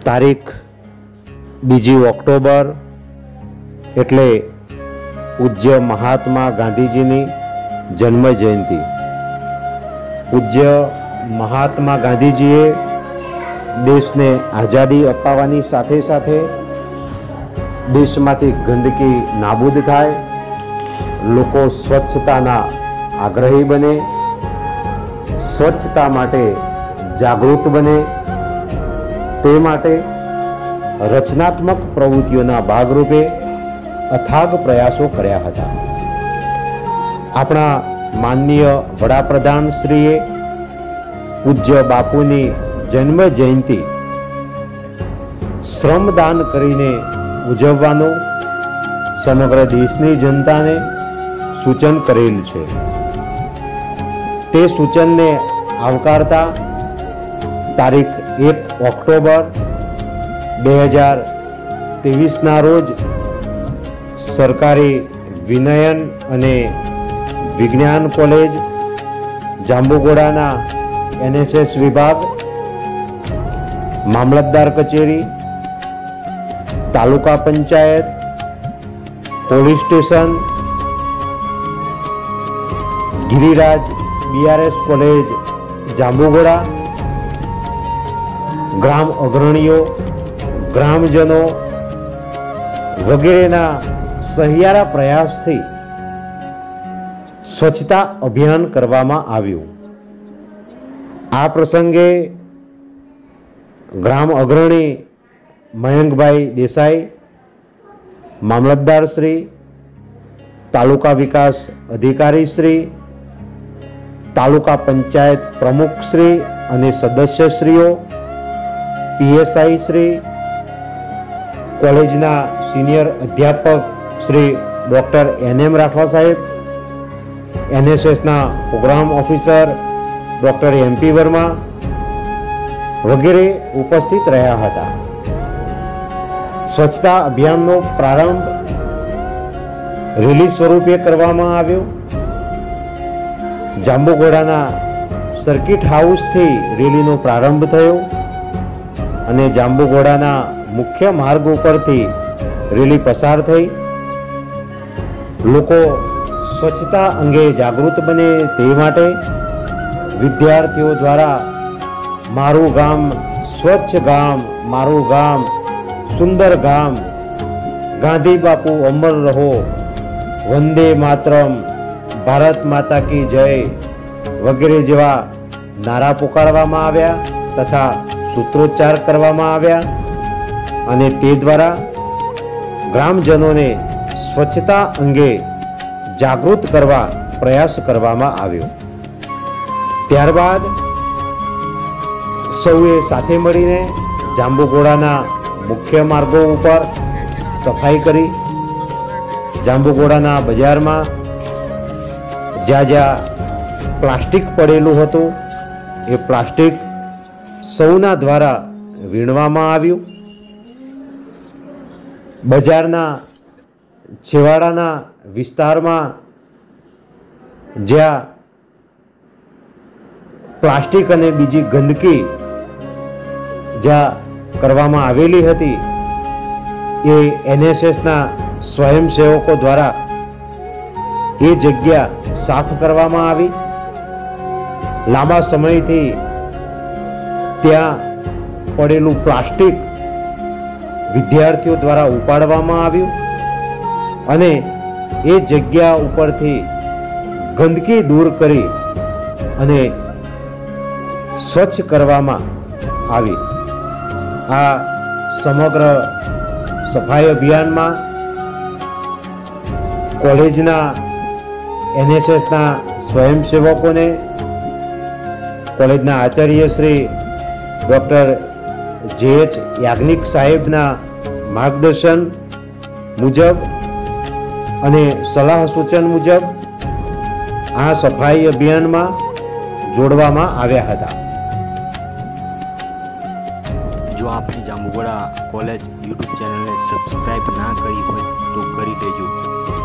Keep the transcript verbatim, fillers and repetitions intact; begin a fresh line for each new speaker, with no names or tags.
તારીખ બીજી ઓક્ટોબર એટલે પૂજ્ય મહાત્મા ગાંધીજીની જન્મ જયંતિ। પૂજ્ય મહાત્મા ગાંધીજીએ દેશને આઝાદી અપાવવાની સાથે સાથે દેશમાંથી ગંદકી નાબૂદ થાય, લોકો સ્વચ્છતાના આગ્રહી બને, સ્વચ્છતા માટે જાગૃત બને, તે માટે રચનાત્મક પ્રવૃત્તિઓના ભાગરૂપે અથાગ પ્રયાસો કર્યા હતા। આપણા માનનીય વડાપ્રધાન શ્રીએ પૂજ્ય બાપુની જન્મ જયંતિ શ્રમદાન કરીને ઉજવવાનો સમગ્ર દેશની જનતાને સૂચન કરેલ છે। તે સૂચનને આવકારતા તારીખ એક ઓક્ટોબર બે હજાર ત્રેવીસના રોજ સરકારી વિનયન અને વિજ્ઞાન કોલેજ જાંબુઘોડાના એનએસએસ વિભાગ, મામલતદાર કચેરી, taluka panchayat, police station, Giriraj BRS college Jambughoda, ગ્રામ અગ્રણીઓ, ગ્રામજનો વગેરેના સહિયારા પ્રયાસથી સ્વચ્છતા અભિયાન કરવામાં આવ્યું। આ પ્રસંગે ગ્રામ અગ્રણી મયંકભાઈ દેસાઈ, મામલતદાર શ્રી, તાલુકા વિકાસ અધિકારી શ્રી, તાલુકા પંચાયત પ્રમુખ શ્રી અને સદસ્યશ્રીઓ, પીએસઆઈ શ્રી, કોલેજના સિનિયર અધ્યાપક Shri doctor N M Rathwa સાહેબ, એનએસએસના program officer doctor M P Verma વગેરે ઉપસ્થિત રહ્યા હતા। સ્વચ્છતા અભિયાનનો પ્રારંભ રેલી સ્વરૂપે કરવામાં આવ્યો। જાંબુઘોડાના સર્કિટ હાઉસથી રેલીનો પ્રારંભ થયો અને જાંબુઘોડાના મુખ્ય માર્ગ ઉપરથી રેલી પસાર થઈ। લોકો સ્વચ્છતા અંગે જાગૃત બને તે માટે વિદ્યાર્થીઓ દ્વારા મારું ગામ સ્વચ્છ ગામ, મારું ગામ સુંદર ગામ, ગાંધી બાપુ અમર રહો, વંદે માતરમ, ભારત માતા કી જય વગેરે જેવા નારા પુકારવામાં આવ્યા તથા સૂત્રોચ્ચાર કરવામાં આવ્યા અને તે દ્વારા ગ્રામજનોને સ્વચ્છતા અંગે જાગૃત કરવા પ્રયાસ કરવામાં આવ્યો। ત્યારબાદ સૌએ સાથે મળીને જાંબુઘોડાના મુખ્ય માર્ગો ઉપર સફાઈ કરી। જાંબુઘોડાના બજારમાં જ્યાં જ્યાં પ્લાસ્ટિક પડેલું હતું એ પ્લાસ્ટિક સૌના દ્વારા વીણવામાં આવ્યું। બજારના છેવાડાના વિસ્તારમાં જ્યાં પ્લાસ્ટિક અને બીજી ગંદકી જ્યાં કરવામાં આવેલી હતી એ એનએસએસના સ્વયંસેવકો દ્વારા એ જગ્યા સાફ કરવામાં આવી। લાંબા સમયથી ત્યાં પડેલું પ્લાસ્ટિક વિદ્યાર્થીઓ દ્વારા ઉપાડવામાં આવ્યું અને એ જગ્યા ઉપરથી ગંદકી દૂર કરી અને સ્વચ્છ કરવામાં આવી। આ સમગ્ર સફાઈ અભિયાનમાં કોલેજના એનએસએસના સ્વયંસેવકોને, કોલેજના આચાર્ય Shri doctor J H Yagnik સાહેબના માર્ગદર્શન મુજબ અને સલાહ સૂચન મુજબ આ સફાઈ અભિયાનમાં જોડવામાં આવ્યા હતા।
જો આપની જાંબુઘોડા કોલેજ યુટ્યુબ ચેનલને સબસ્ક્રાઇબ ના કરી હોય તો કરી દેજો।